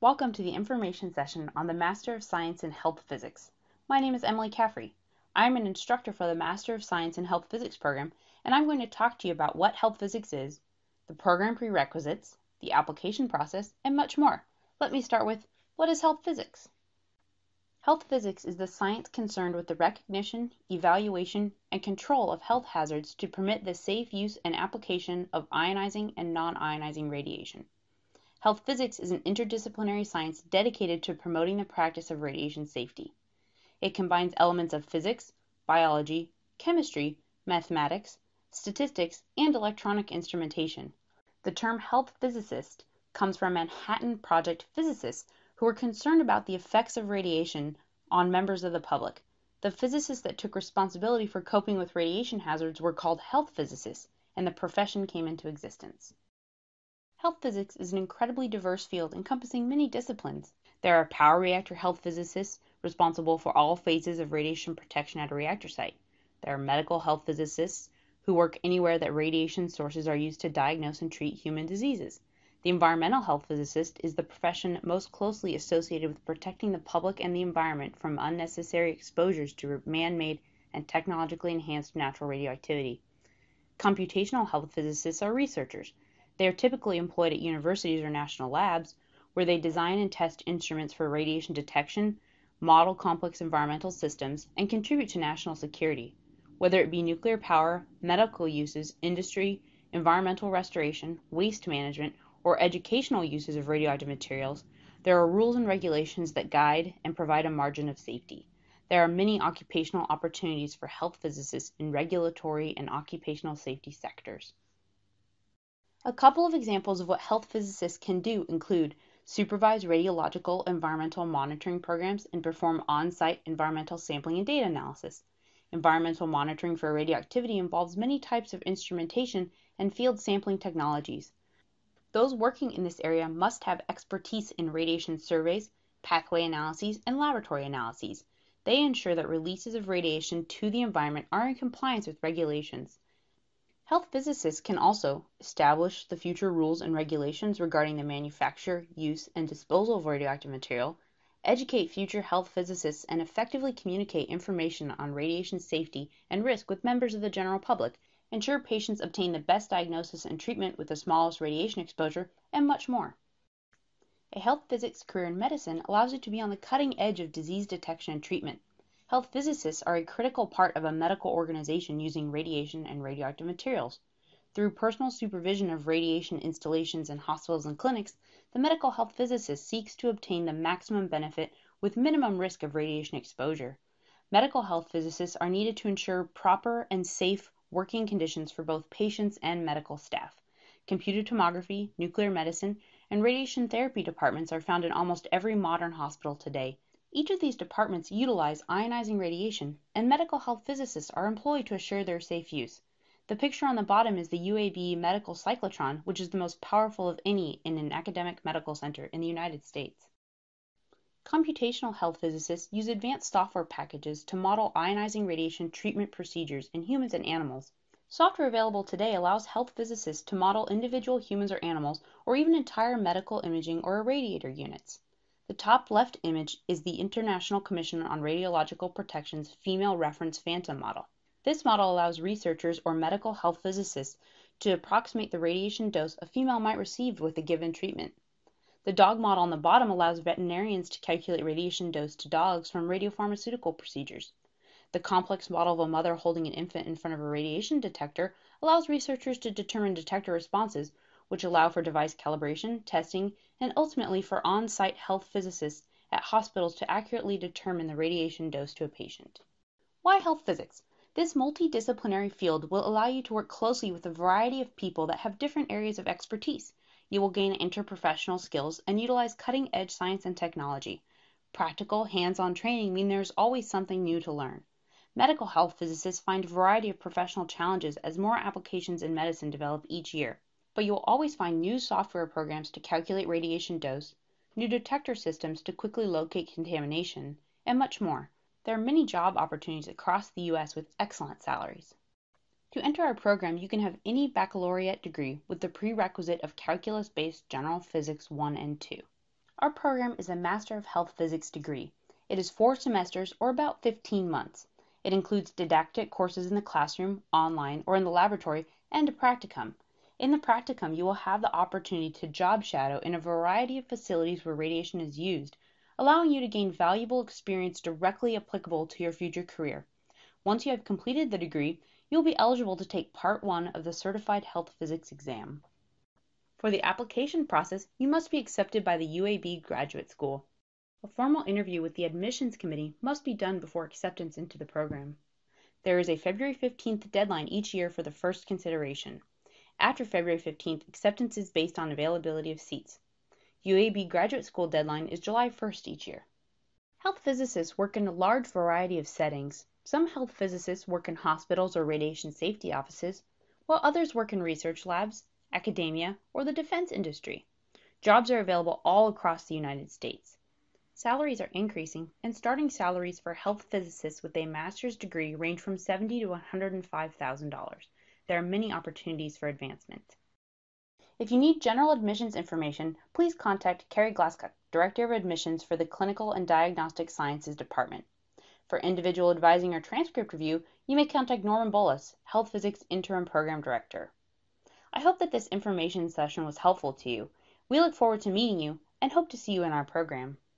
Welcome to the information session on the Master of Science in Health Physics. My name is Emily Caffrey. I am an instructor for the Master of Science in Health Physics program, and I'm going to talk to you about what health physics is, the program prerequisites, the application process, and much more. Let me start with, what is health physics? Health physics is the science concerned with the recognition, evaluation, and control of health hazards to permit the safe use and application of ionizing and non-ionizing radiation. Health physics is an interdisciplinary science dedicated to promoting the practice of radiation safety. It combines elements of physics, biology, chemistry, mathematics, statistics, and electronic instrumentation. The term health physicist comes from Manhattan Project physicists who were concerned about the effects of radiation on members of the public. The physicists that took responsibility for coping with radiation hazards were called health physicists, and the profession came into existence. Health physics is an incredibly diverse field encompassing many disciplines. There are power reactor health physicists responsible for all phases of radiation protection at a reactor site. There are medical health physicists who work anywhere that radiation sources are used to diagnose and treat human diseases. The environmental health physicist is the profession most closely associated with protecting the public and the environment from unnecessary exposures to man-made and technologically enhanced natural radioactivity. Computational health physicists are researchers. They are typically employed at universities or national labs, where they design and test instruments for radiation detection, model complex environmental systems, and contribute to national security. Whether it be nuclear power, medical uses, industry, environmental restoration, waste management, or educational uses of radioactive materials, there are rules and regulations that guide and provide a margin of safety. There are many occupational opportunities for health physicists in regulatory and occupational safety sectors. A couple of examples of what health physicists can do include supervise radiological environmental monitoring programs and perform on-site environmental sampling and data analysis. Environmental monitoring for radioactivity involves many types of instrumentation and field sampling technologies. Those working in this area must have expertise in radiation surveys, pathway analyses, and laboratory analyses. They ensure that releases of radiation to the environment are in compliance with regulations. Health physicists can also establish the future rules and regulations regarding the manufacture, use, and disposal of radioactive material, educate future health physicists, and effectively communicate information on radiation safety and risk with members of the general public, ensure patients obtain the best diagnosis and treatment with the smallest radiation exposure, and much more. A health physics career in medicine allows you to be on the cutting edge of disease detection and treatment. Health physicists are a critical part of a medical organization using radiation and radioactive materials. Through personal supervision of radiation installations in hospitals and clinics, the medical health physicist seeks to obtain the maximum benefit with minimum risk of radiation exposure. Medical health physicists are needed to ensure proper and safe working conditions for both patients and medical staff. Computed tomography, nuclear medicine, and radiation therapy departments are found in almost every modern hospital today. Each of these departments utilize ionizing radiation, and medical health physicists are employed to assure their safe use. The picture on the bottom is the UAB medical cyclotron, which is the most powerful of any in an academic medical center in the United States. Computational health physicists use advanced software packages to model ionizing radiation treatment procedures in humans and animals. Software available today allows health physicists to model individual humans or animals, or even entire medical imaging or irradiator units. The top left image is the International Commission on Radiological Protection's Female Reference Phantom model. This model allows researchers or medical health physicists to approximate the radiation dose a female might receive with a given treatment. The dog model on the bottom allows veterinarians to calculate radiation dose to dogs from radiopharmaceutical procedures. The complex model of a mother holding an infant in front of a radiation detector allows researchers to determine detector responses, which allow for device calibration, testing, and ultimately for on-site health physicists at hospitals to accurately determine the radiation dose to a patient. Why health physics? This multidisciplinary field will allow you to work closely with a variety of people that have different areas of expertise. You will gain interprofessional skills and utilize cutting-edge science and technology. Practical, hands-on training mean there's always something new to learn. Medical health physicists find a variety of professional challenges as more applications in medicine develop each year. But you'll always find new software programs to calculate radiation dose, new detector systems to quickly locate contamination, and much more. There are many job opportunities across the U.S. with excellent salaries. To enter our program, you can have any baccalaureate degree with the prerequisite of calculus-based general physics 1 and 2. Our program is a Master of Health Physics degree. It is 4 semesters or about 15 months. It includes didactic courses in the classroom, online, or in the laboratory, and a practicum. In the practicum, you will have the opportunity to job shadow in a variety of facilities where radiation is used, allowing you to gain valuable experience directly applicable to your future career. Once you have completed the degree, you will be eligible to take Part 1 of the Certified Health Physics exam. For the application process, you must be accepted by the UAB Graduate School. A formal interview with the admissions committee must be done before acceptance into the program. There is a February 15th deadline each year for the first consideration. After February 15th, acceptance is based on availability of seats. UAB Graduate School deadline is July 1st each year. Health physicists work in a large variety of settings. Some health physicists work in hospitals or radiation safety offices, while others work in research labs, academia, or the defense industry. Jobs are available all across the United States. Salaries are increasing, and starting salaries for health physicists with a master's degree range from $70,000 to $105,000. There are many opportunities for advancement. If you need general admissions information, please contact Carrie Glasscock, Director of Admissions for the Clinical and Diagnostic Sciences Department. For individual advising or transcript review, you may contact Norman Bolus, Health Physics Interim Program Director. I hope that this information session was helpful to you. We look forward to meeting you and hope to see you in our program.